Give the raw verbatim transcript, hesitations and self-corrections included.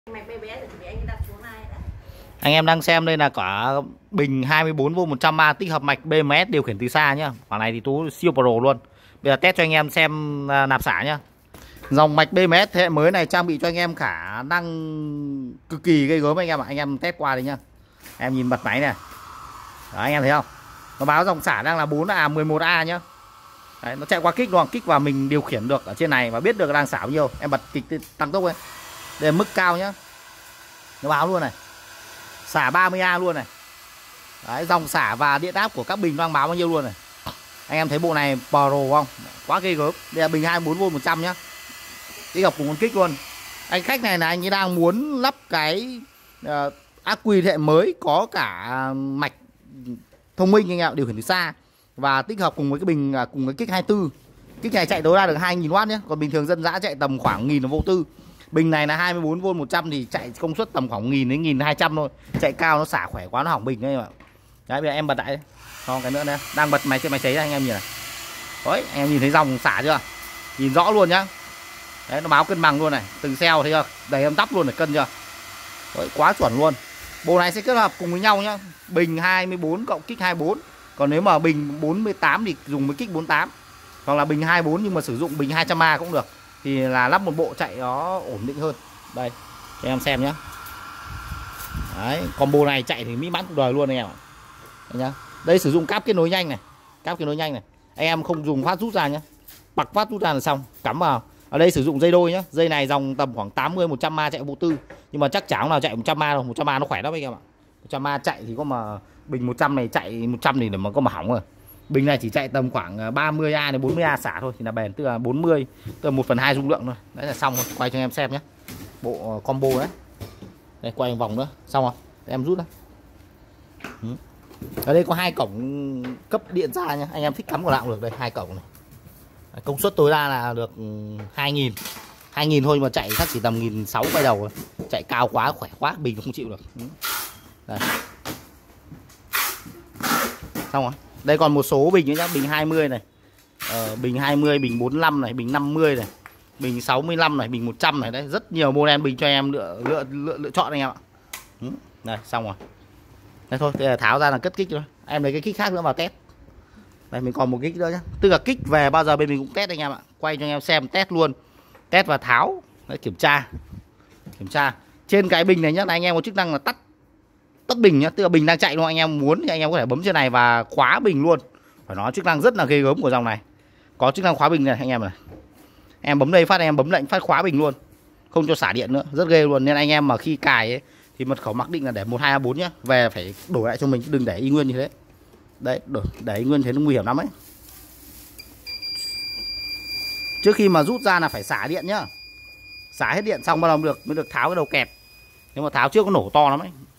Anh em đang xem đây là cả bình hai mươi bốn vôn một trăm A tích hợp mạch bê em ét điều khiển từ xa nhá. Khoảng này thì Tú siêu pro luôn. Bây giờ test cho anh em xem nạp xả nhá. Dòng mạch bê em ét thế hệ mới này trang bị cho anh em khả năng cực kỳ gây gớm anh em ạ. Anh em test qua đi nhá. Em nhìn bật máy này. Đó, anh em thấy không? Nó báo dòng xả đang là bốn A mười một A nhá. Đấy, nó chạy qua kích đúng không? Kích vào mình điều khiển được ở trên này và biết được đang xả bao nhiêu. Em bật kịch tăng tốc ấy. Đây là mức cao nhá. Nó báo luôn này. Xả ba mươi A luôn này. Đấy, dòng xả và điện áp của các bình đang báo bao nhiêu luôn này. Anh em thấy bộ này pro không? Quá ghê gớm. Đây là bình hai mươi bốn vôn một trăm nhá. Tích hợp cùng con kích luôn. Anh khách này là anh ấy đang muốn lắp cái uh, ác quy thế hệ mới có cả mạch thông minh anh em điều khiển từ xa và tích hợp cùng với cái bình cùng cái kích hai mươi tư. Kích này chạy tối đa được hai nghìn oát nhé. Còn bình thường dân dã chạy tầm khoảng một nghìn vô tư. Bình này là hai mươi bốn vôn một trăm thì chạy công suất tầm khoảng một nghìn đến một nghìn hai trăm thôi. Chạy cao nó xả khỏe quá nó hỏng bình đấy mà. Đấy bây giờ em bật lại. Còn cái nữa này, đang bật máy trên máy sấy anh em nhìn này. Đấy, anh em nhìn thấy dòng xả chưa? Nhìn rõ luôn nhá. Đấy nó báo cân bằng luôn này, từng cell thấy chưa? Đầy âm tắp luôn để cân chưa? Đấy, quá chuẩn luôn. Bộ này sẽ kết hợp cùng với nhau nhá. Bình hai mươi bốn cộng kích hai mươi bốn. Còn nếu mà bình bốn mươi tám thì dùng với kích bốn mươi tám. Hoặc là bình hai mươi bốn nhưng mà sử dụng bình hai trăm A cũng được. Thì là lắp một bộ chạy nó ổn định hơn. Đây, cho em xem nhé. Đấy, combo này chạy thì mỹ mãn cuộc đời luôn anh em ạ. Đây nhá. Đây sử dụng cáp kết nối nhanh này. Cáp kết nối nhanh này. Anh em không dùng phát rút ra nhá. Bật phát rút ra là xong, cắm vào. Ở đây sử dụng dây đôi nhá. Dây này dòng tầm khoảng tám mươi một trăm A chạy vô tư. Nhưng mà chắc chắn nào chạy một trăm A đâu, một trăm A nó khỏe lắm anh em ạ. một trăm A chạy thì có mà bình một trăm này chạy một trăm thì mà có mà hỏng rồi. Bình này chỉ chạy tầm khoảng ba mươi A đến bốn mươi A xả thôi thì là bền, tức là bốn mươi, tức là một phần hai dung lượng thôi. Đấy là xong rồi. Quay cho anh em xem nhé. Bộ combo đấy. Đây quay một vòng nữa, xong rồi. Để em rút ra. Ở đây có hai cổng cấp điện ra nhá. Anh em thích cắm của nào cũng được đây, hai cổng này. Công suất tối đa là được hai nghìn. hai nghìn thôi mà chạy chắc chỉ tầm một nghìn sáu trăm quay đầu rồi. Chạy cao quá khỏe quá bình không chịu được. Đây. Xong rồi. Đây còn một số bình nữa nhá, bình hai mươi này. Ờ, bình hai mươi, bình bốn mươi lăm này, bình năm mươi này, bình sáu mươi lăm này, bình một trăm này đấy, rất nhiều model bình cho em lựa lựa lựa, lựa chọn anh em ạ. Đây, xong rồi. Đây thôi, thế là tháo ra là cất kích thôi. Em lấy cái kích khác nữa vào test. Đây mình còn một kích nữa nhá. Tức là kích về bao giờ bên mình cũng test anh em ạ. Quay cho anh em xem test luôn. Test và tháo. Đấy, kiểm tra. Kiểm tra. Trên cái bình này nhá là anh em có chức năng là tắt tắt bình nhá, tức là bình đang chạy luôn, anh em muốn thì anh em có thể bấm trên này và khóa bình luôn. Phải nói chức năng rất là ghê gớm của dòng này. Có chức năng khóa bình này anh em này. Em bấm đây phát anh em bấm lệnh phát khóa bình luôn. Không cho xả điện nữa, rất ghê luôn. Nên anh em mà khi cài ấy thì mật khẩu mặc định là để một hai A bốn nhá. Về phải đổi lại cho mình, đừng để y nguyên như thế. Đấy, đổi, để y nguyên thế nó nguy hiểm lắm ấy. Trước khi mà rút ra là phải xả điện nhá. Xả hết điện xong bắt đầu được mới được tháo cái đầu kẹp. Nếu mà tháo trước có nổ to lắm ấy.